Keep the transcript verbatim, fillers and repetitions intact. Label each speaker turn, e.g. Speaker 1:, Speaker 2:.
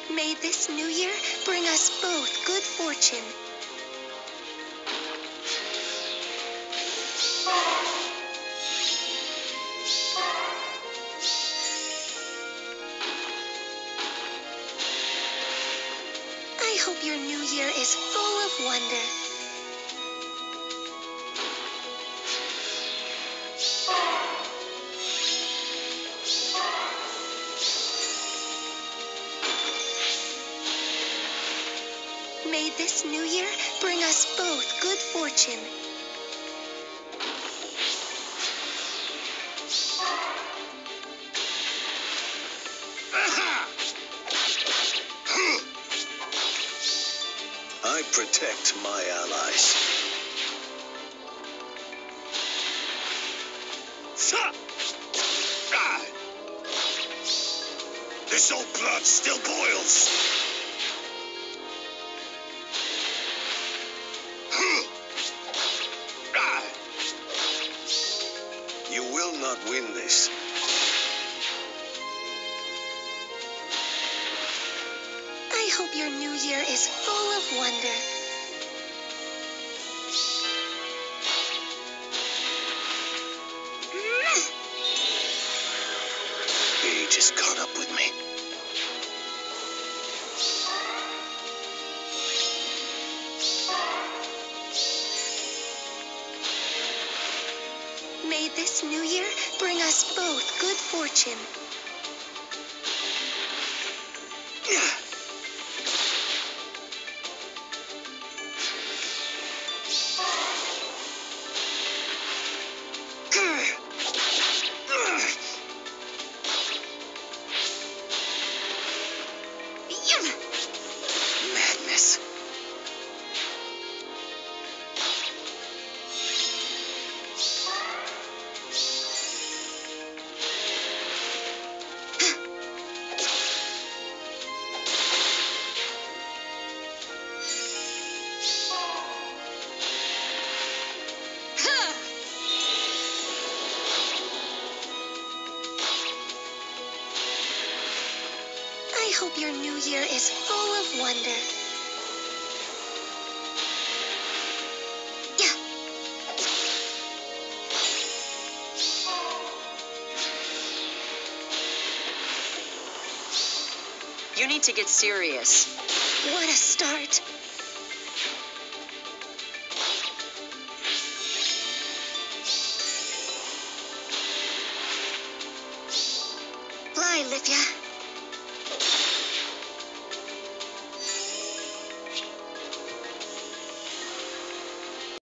Speaker 1: May this new year bring us both good fortune. I hope your new year is full of wonder. May this new year bring us both good fortune.
Speaker 2: I protect my allies. This old blood still boils. You will not win this.
Speaker 1: I hope your new year is full of wonder.
Speaker 2: Age has caught up with me.
Speaker 1: May this new year bring us both good fortune.
Speaker 2: Madness.
Speaker 1: I hope your new year is full of wonder. Yeah.
Speaker 3: You need to get serious.
Speaker 1: What a start. Fly, Lithia.